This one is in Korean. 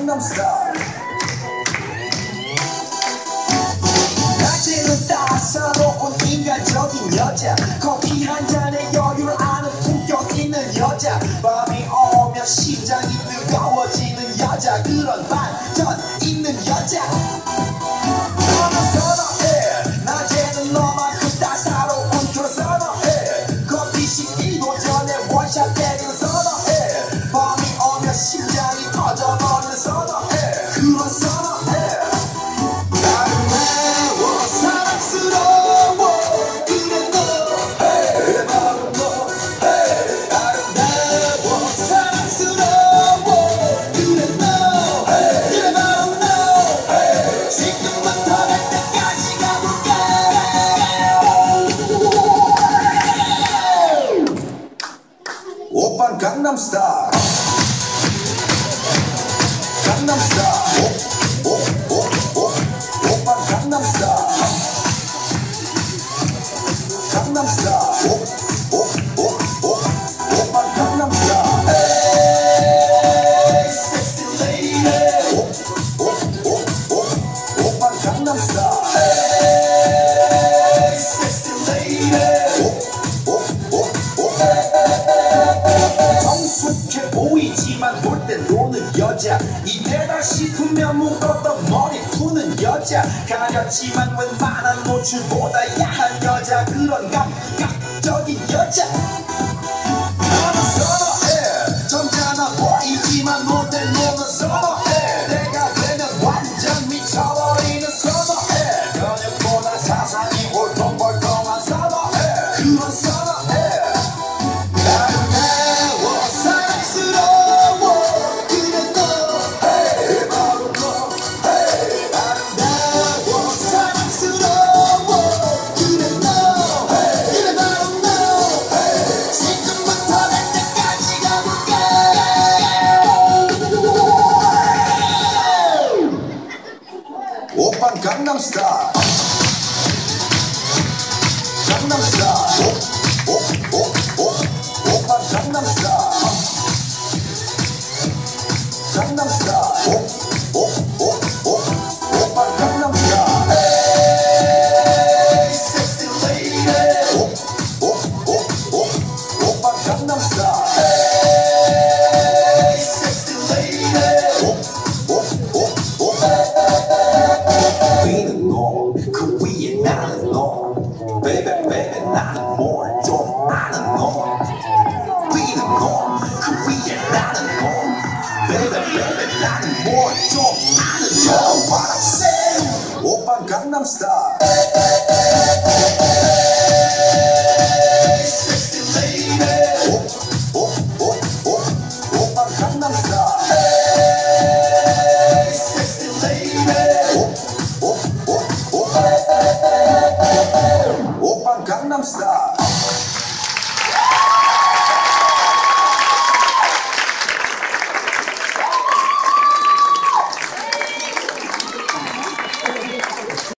강남스타일. 낮에는 따사로운 인간적인 여자, 커피 한 잔에 여유를 아는 품격 있는 여자, 밤이 오면 심장이 뜨거워지는 여자, 그런 반전 있는 여자. 너는 선호해, 낮에는 너만큼 따사로운 그런 선호해, 커피 식기도 전에 원샷 때리는 선호해, 밤이 오면 심장이 터져버리는 선호해, 그런 선호해. 아름다워 사랑스러워 그래 너 hey, 바로 너 hey. 아름다워 사랑스러워 그래 너 hey. 그래 바로 너 hey. 지금부터 갈 때까지 가볼까. 오빤 강남스타일. 강남스타일. 오빤 강남스타일. 강남스타일. 오빤 강남스타일. 에이 섹시 레이디. 오빤 강남스타일. 에이 섹시 레이디. 성숙해 보이지만 볼 땐 노는 여자, 이때다 싶으면 묶었던 머리 푸는 여자, 가렸지만 웬만한 노출보다 야한 여자, 그런 감각적인 여자. 너는 선호해, 점잖아 보이지만 놀 땐 노는 선호해, 내가 되면 완전 미쳐버리는 선호해, 근육보다 사상이 올통벌통한 선호해, 그런 선호해. 아름다워 사랑스러워 그래 너 hey, 바로 너 hey. 아름다워 사랑스러워 그래 너 hey. 그래 바로 너 hey. 지금부터 갈 때까지 가볼까. 오빤 강남스타일. 강남스타일. 오빤 강남스타일. 강남스타일. 오빤 강남스타일. 에이 섹시 레이디. 오빤 강남스타일. 에이 섹시 레이디. 위는 너, 그 위에 나는 너, baby baby 나는 뭘 좀 아는 너, 위는 너, 그 위에 나는 너, baby baby 나는 뭘 좀 아는 너. What I'm saying, 오빤 강남스타일.